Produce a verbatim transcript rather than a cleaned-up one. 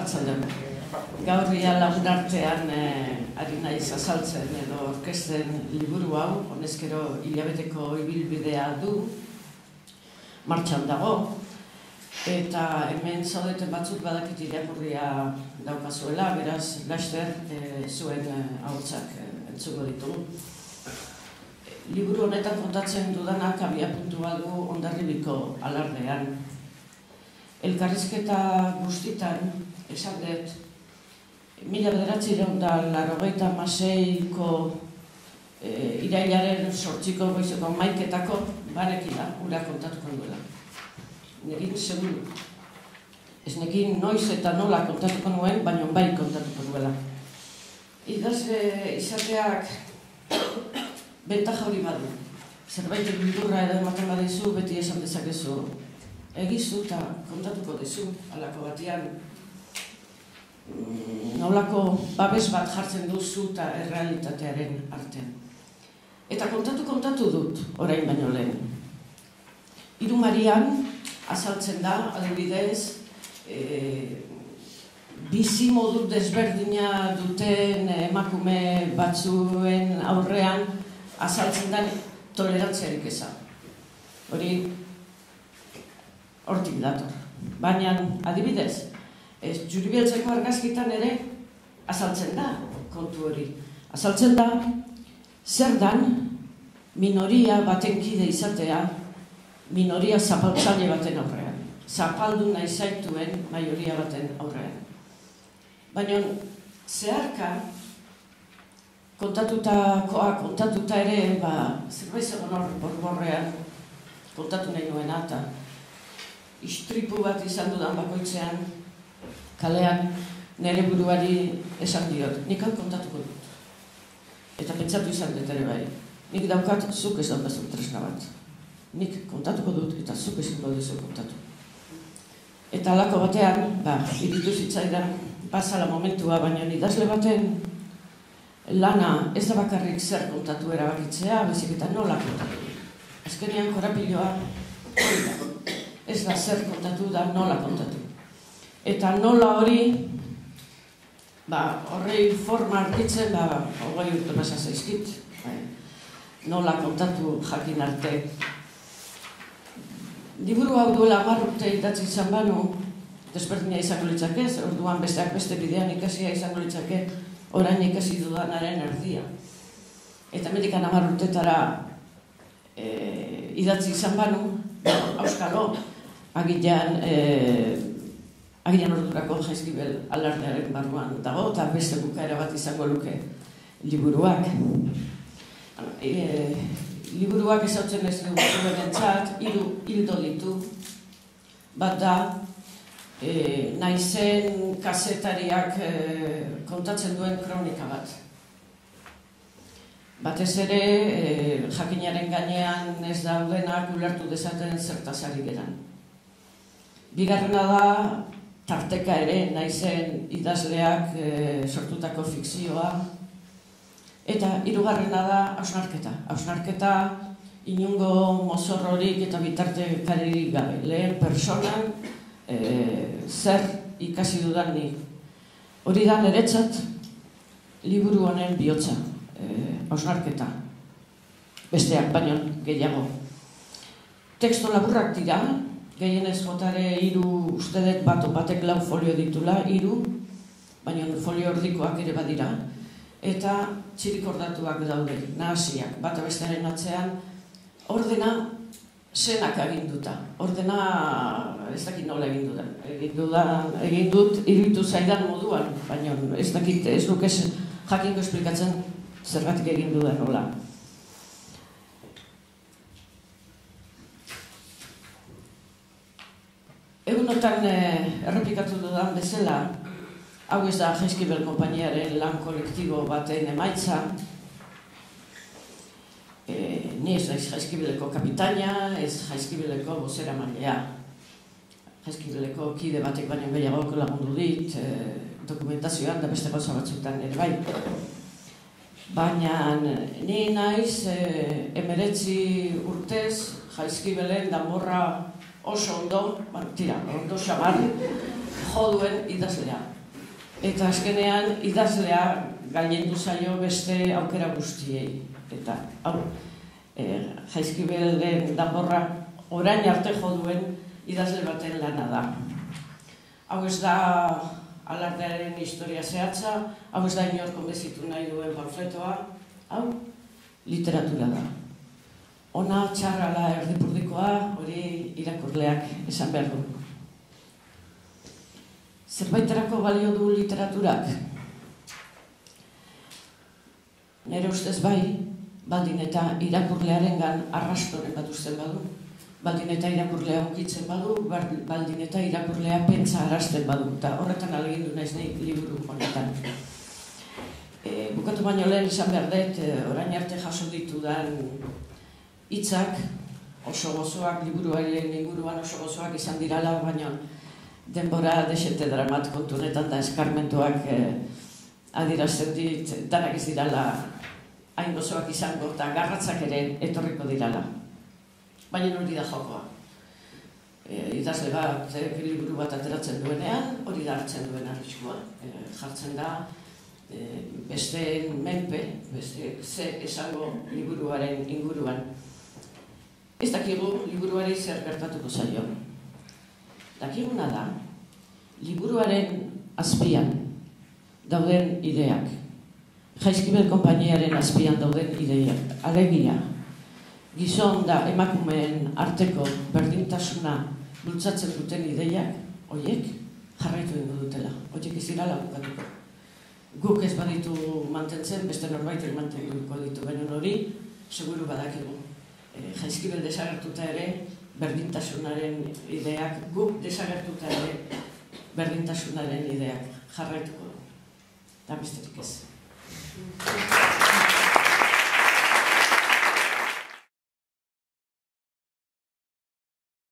arratsaldean. Gaur ia lagun artean ari naiz azaltzen edo orkesten liburu hau, honezkero hilabeteko ibilbidea du, martxan dago, eta hemen zaudeten batzuk badakit irakurria daukazuela, beraz, laster zuen ahotsak entzuko ditugu. Liburu honetan kontatzen dudanak abia puntua du Hondarribiko alardean. Elkarrizketa guztitan, esan dut, mila bederatziehun eta laurogeita hamaseiko irailaren zortziko goizeko hamaiketako barekila ura kontatuko duela. Nekin seguru. Ez nekin noiz eta nola kontatuko nuen, baina bai kontatuko duela. Idazle izateak bentaja hori badu. Zerbait bildurra edo ematen badizu, beti esan dezakezu. Egizu eta kontatuko dizu, halako batean. Nolako babes bat jartzen duzu eta errealitatearen artean. Eta kontatu kontatu dut, orain baino lehen. Hiru Marian azaltzen da, adibidez, bizi modu desberdina duten emakume batzuen aurrean azaltzen da tolerantziarik eza. Hori hortik dator. Baina, adibidez, Juribieltzeko argazkitan ere azaltzen da kontu hori. Azaltzen da, zer dan minoria baten kide izatea, minoria zapaltzaile baten aurrean. Zapaldu nahi zaituen maioria baten aurrean. Baina, zeharka, kontatutakoa, kontatuta ere, zerbait zegoen hor borborrean, kontatu nahi nuena, eta istripu bat izan dudan bakoitzean, kalean nire buruari esan diot, nik hau kontatuko dut. Eta pentsatu izan dut ere bai. Nik daukat, zuk ez daukazu tresna bat. Nik kontatuko dut eta zuk ezingo duzu kontatu. Eta halako batean, ba, iritu zitzaidan, bazala momentua, baina idazle baten lana ez da bakarrik zer kontatu erabakitzea, bezik eta nola kontatu. Azkenean korapiloa ez da zer kontatu da nola kontatu. Eta nola hori, horrei forma argitzen, hogei urte pasa zaizkit, nola kontatu jakin arte. Liburu hau duela hamar urte idatzi izan banu, desberdina izango litzake, orduan besteak beste bidean ikasia izango litzake, orain ikasi dudanaren erdia. Eta medikan hamar urtetara idatzi izan banu, auskalo, agilean Agian ordurako Jaizkibel alardearen barruan dago, eta beste bukaera bat izango luke liburuak. Liburuak ezautzen ez dugu entzat, hiru hildo ditu. Bat da, naizen kazetariak kontatzen duen kronika bat. Batez ere, jakinaren gainean ez daudenak ulertu dezaten zertazari geran. Bigarrena da, tarteka ere naizen idazleak sortutako fikzioa. Eta hirugarrena da hausnarketa. Hausnarketa inungo mozorrorik eta bitartekaririk gabe. Lehen personan zer ikasi dudan ni. Hori da niretzat liburu honen bihotza. Hausnarketa. Besteak baino gehiago. Teksto laburrak dira. Gehienez jotare hiru ustedet bat batek lau folio ditula, hiru, baina folio erdikoak ere badira. Eta txirikordatuak daude, nahasiak, bat abestearen atzean, ordena zenak aginduta. Ordena ez dakit nola egin dudan. Egin dut iruditu zaidan moduan, baina ez dakit ez duk ez jakinko esplikatzen zergatik egin dudan nola. Egunotan errepikatu dudan bezala, hau ez da Jaizkibel konpainiaren lan kolektibo baten emaitza. Ni ez naiz Jaizkibeleko kapitaina, ez Jaizkibeleko bozeramailea. Jaizkibeleko kide batek baino gehiagok lagundu dit, dokumentazioan da beste gauza batzutan ere bai. Baina ni naiz hemeretzi urtez Jaizkibelen danborra oso ondo, tira, ondo xamar, jo duen idazlea. Eta azkenean idazlea gailendu zaio beste aukera guztiei. Eta hau, e, Jaizkibelen danborra orain arte jo duen idazle baten lana da. Hau ez da alardearen historia zehatza, hau ez da inor konbezitu nahi duen panfletoa, hau literatura da. Ona txarrala erdipurdikoa hori irakurleak esan behar du. Zerbaiterako balio du literaturak? Nere ustez bai, baldin eta irakurlearengan arrastoren bat uzten badu, baldin eta irakurlea onkitzen badu, baldin eta irakurlea pentsa arazten badu, eta horretan alegindu naiz nahi liburu honetan. E, bukatu baino lehen izan behar dut, orain arte jaso ditudan hitzak oso gozoak, liburuaren inguruan oso gozoak izan dirala, baina denbora desente dramat kontunetan da eskarmentuak eh, adierazten dit, danak ez dirala hain gozoak izango eta garratzak ere etorriko dirala. Baina hori da jokoa. E, idazle bat, e, liburu bat ateratzen duenean, hori da hartzen duen arriskua. E, jartzen da e, besteen menpe, beste ze esango liburuaren inguruan. Ez dakigu liburuari zer gertatuko zaio. Dakiguna da, liburuaren azpian dauden ideak, Jaizkibel konpainiaren azpian dauden ideiak, alegia, gizon da emakumeen arteko berdintasuna bultzatzen duten ideiak, horiek jarraitu egingo dutela, horiek ez dira bukatuko. Guk ez baditu mantentzen, beste norbaitek mantenduko ditu, baina hori, seguru badakigu. E, Jaizkibel desagertuta ere, berdintasunaren ideak, guk desagertuta ere, berdintasunaren ideak jarraituko. Eta besterik ez.